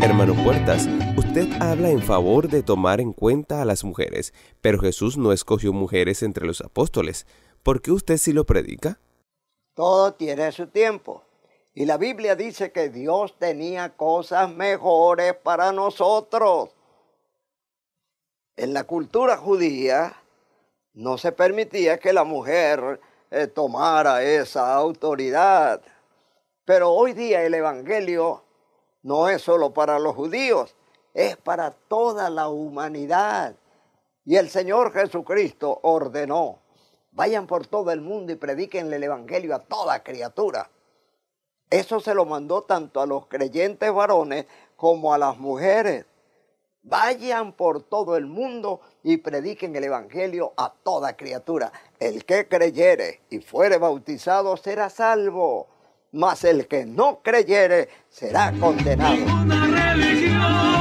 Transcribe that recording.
Hermano Puertas, usted habla en favor de tomar en cuenta a las mujeres, pero Jesús no escogió mujeres entre los apóstoles. ¿Por qué usted sí lo predica? Todo tiene su tiempo. Y la Biblia dice que Dios tenía cosas mejores para nosotros. En la cultura judía no se permitía que la mujer tomara esa autoridad. Pero hoy día el Evangelio no es solo para los judíos, es para toda la humanidad. Y el Señor Jesucristo ordenó: vayan por todo el mundo y predíquenle el Evangelio a toda criatura. Eso se lo mandó tanto a los creyentes varones como a las mujeres. Vayan por todo el mundo y prediquen el Evangelio a toda criatura. El que creyere y fuere bautizado será salvo, mas el que no creyere será condenado.